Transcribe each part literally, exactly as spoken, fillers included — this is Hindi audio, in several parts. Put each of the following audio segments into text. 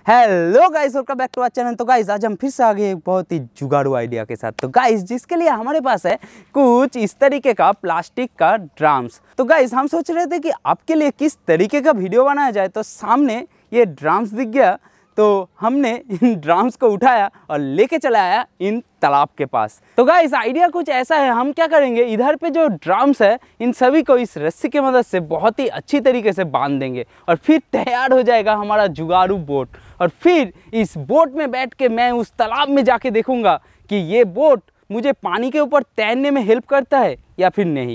Hello guys, welcome back to our channel. तो गाइस आज हम फिर से आ गए बहुत ही जुगाड़ू आइडिया के साथ। तो गाइस जिसके लिए हमारे पास है कुछ इस तरीके का प्लास्टिक का ड्रम्स। तो गाइस हम सोच रहे थे कि आपके लिए किस तरीके का वीडियो बनाया जाए। तो सामने ये ड्रम्स दिख गया, तो हमने इन ड्रम्स को उठाया और लेके चला आया इन तालाब के पास। तो गाइस आइडिया कुछ ऐसा है, हम क्या करेंगे, इधर पे जो ड्रम्स है इन सभी को इस रस्सी की मदद से बहुत ही अच्छी तरीके से बांध देंगे और फिर तैयार हो जाएगा हमारा जुगाड़ू बोट। और फिर इस बोट में बैठ के मैं उस तालाब में जाके देखूंगा कि ये बोट मुझे पानी के ऊपर तैरने में हेल्प करता है या फिर नहीं।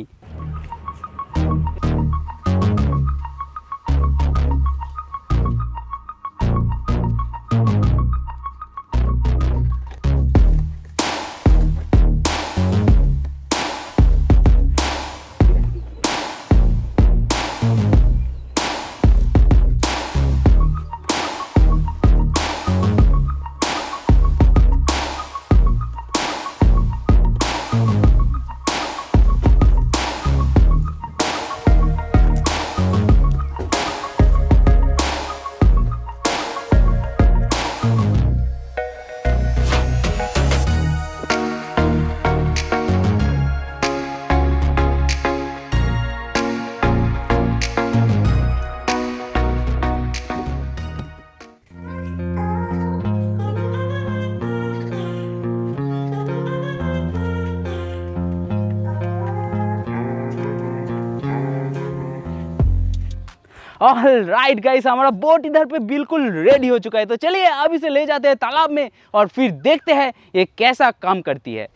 ऑल राइट गाइस, हमारा बोट इधर पे बिल्कुल रेडी हो चुका है। तो चलिए अब इसे ले जाते हैं तालाब में और फिर देखते हैं ये कैसा काम करती है।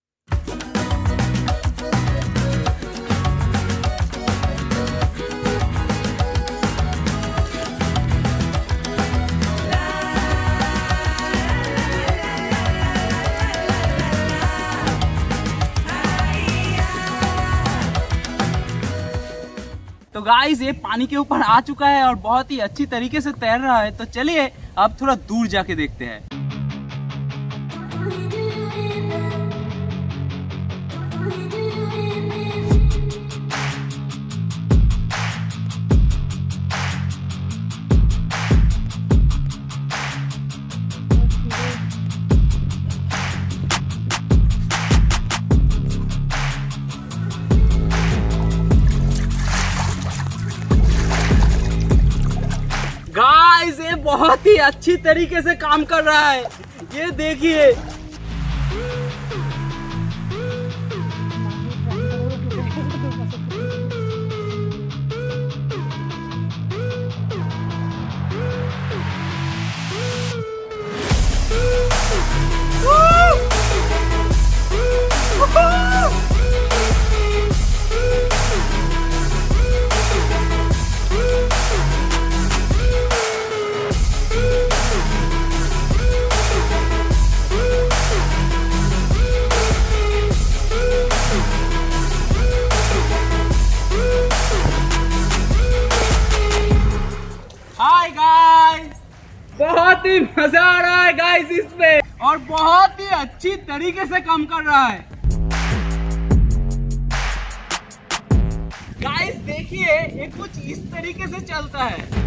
तो गाइस ये पानी के ऊपर आ चुका है और बहुत ही अच्छी तरीके से तैर रहा है। तो चलिए अब थोड़ा दूर जाके देखते हैं। गाइस ये बहुत ही अच्छी तरीके से काम कर रहा है, ये देखिए। हाय गाइस, बहुत ही मजा आ रहा है गाइस इसमें और बहुत ही अच्छी तरीके से काम कर रहा है। गाइस देखिए ये कुछ इस तरीके से चलता है।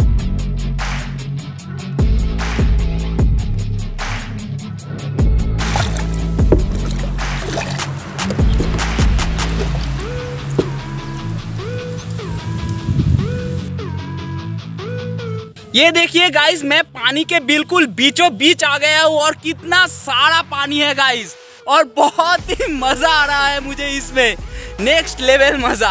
ये देखिए गाइस, मैं पानी के बिल्कुल बीचों बीच आ गया हूँ और कितना सारा पानी है गाइस और बहुत ही मजा आ रहा है मुझे इसमें, नेक्स्ट लेवल मजा।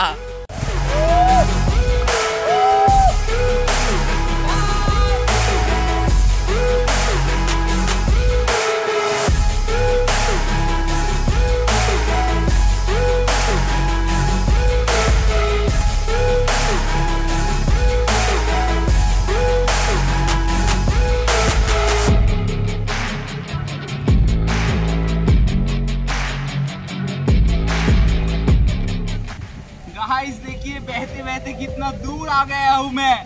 गाइस देखिए बहते बहते कितना दूर आ गया हूं मैं।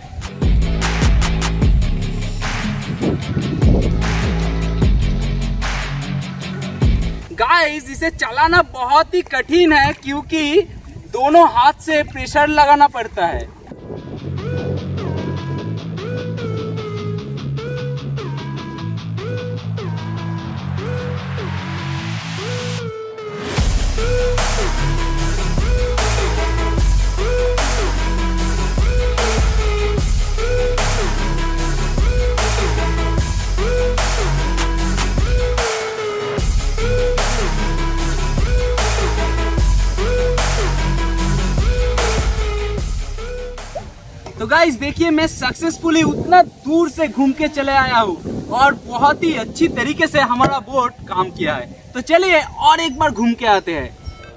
गाइस इसे चलाना बहुत ही कठिन है क्योंकि दोनों हाथ से प्रेशर लगाना पड़ता है। तो गाइस देखिए, मैं सक्सेसफुली उतना दूर से घूम के चले आया हूँ और बहुत ही अच्छी तरीके से हमारा बोट काम किया है। तो चलिए और एक बार घूम के आते हैं।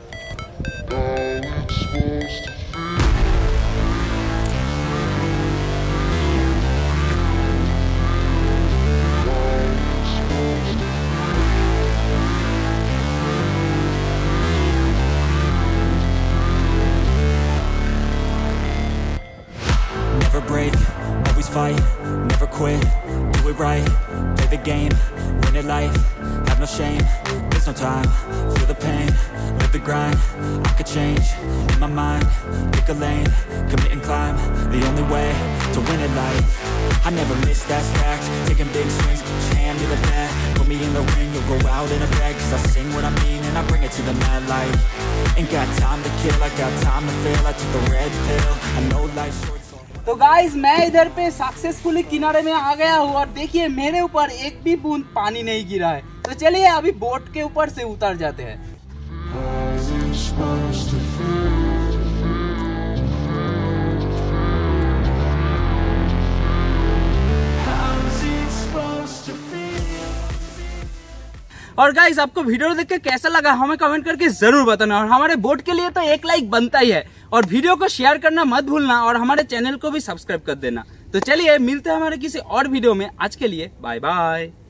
Never break, always fight, never quit, do it right, play the game, win it life, have no shame, there's no time, feel the pain, live the grind, I could change, in my mind, pick a lane, commit and climb, the only way to win it life, I never miss, that's fact, taking big swings, put your hand to the bat, put me in the ring, you'll go out in a bag, cause I sing what I mean and I bring it to the mad light, ain't got time to kill, I got time to feel, I took the red pill, I know life's short. तो गाइस मैं इधर पे सक्सेसफुली किनारे में आ गया हूँ और देखिए मेरे ऊपर एक भी बूंद पानी नहीं गिरा है। तो चलिए अभी बोट के ऊपर से उतर जाते हैं। और गाइस आपको वीडियो देख के कैसा लगा हमें कमेंट करके जरूर बताना, और हमारे बोट के लिए तो एक लाइक बनता ही है, और वीडियो को शेयर करना मत भूलना, और हमारे चैनल को भी सब्सक्राइब कर देना। तो चलिए मिलते हैं हमारे किसी और वीडियो में, आज के लिए बाय बाय।